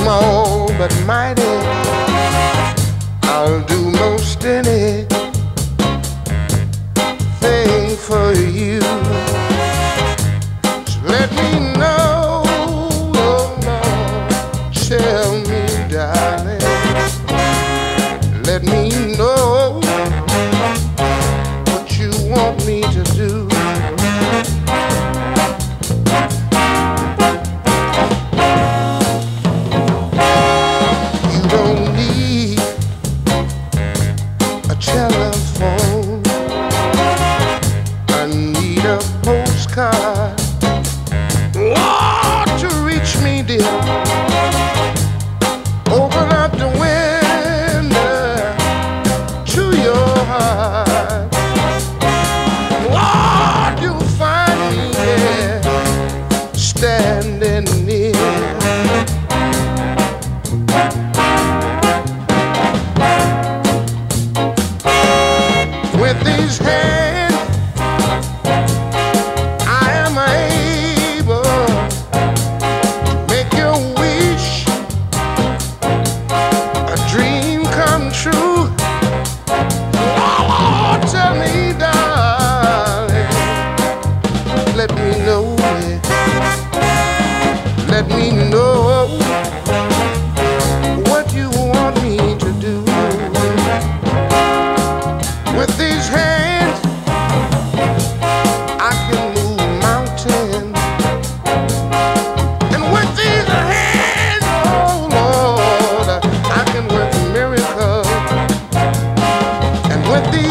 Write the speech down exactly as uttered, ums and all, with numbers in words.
small but mighty. I'll do most anything for you. So let me know, oh Lord, tell me, darling. Let me know what you want me to do. Telephone, I need a postcard, Lord, to reach me, dear. Open up the window to your heart, Lord, you'll find me here, standing near. With these hands, I am able to make your wish a dream come true. Oh, tell me, darling, let me know it. Let me know what you want me to do. With these hands, I can move mountains. And with these hands, oh Lord, I can work miracles. And with these